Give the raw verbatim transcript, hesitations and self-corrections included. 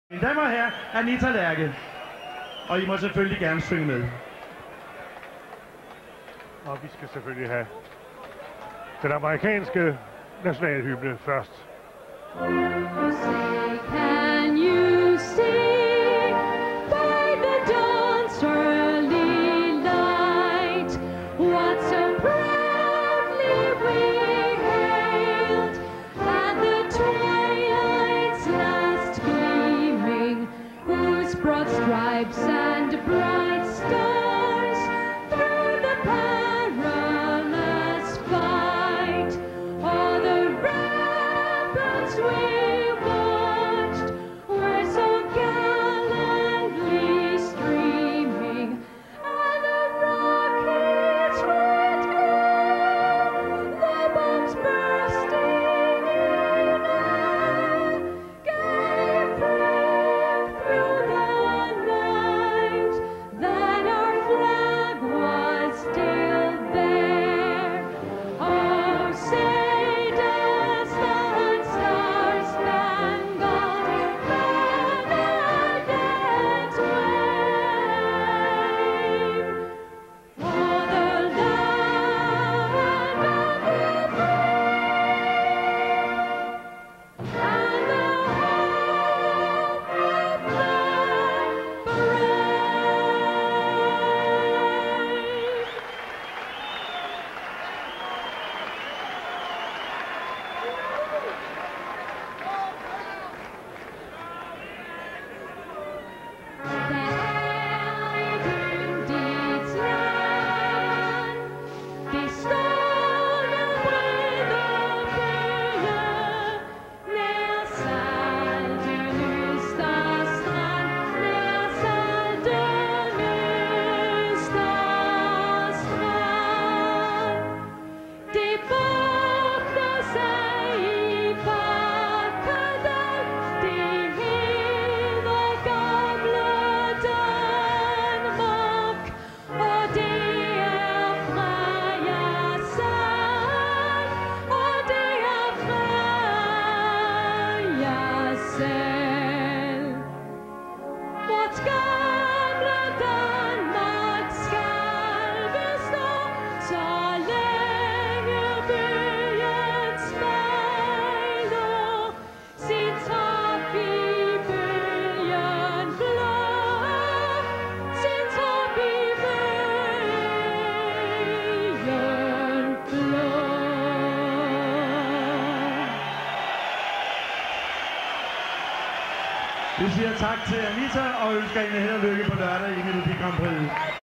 Mine damer og herrer, Anita Lerche. Og I må selvfølgelig gerne synge med. Og vi skal selvfølgelig have den amerikanske nationalhymne først. Can you see by the dawn's early light what so proudly we hailed at the twilight's last gleaming, whose broad stripes and bright stars through the perilous fight o'er the ramparts we watched were so gallantly streaming, and the rockets' red glow, the bombs bursting in air, gave proof through the night that our flag was still there. Oh, say does that star-spangled banner yet wave o'er the land of the free and the hope of the brave? Vårt gamle Danmark skal bestå, så længe byen spejler sin top i bølgen blå, sin top i bølgen blå. Vi siger tak til Anita og ønsker hende held og lykke på lørdag i Melodi Grand Prix.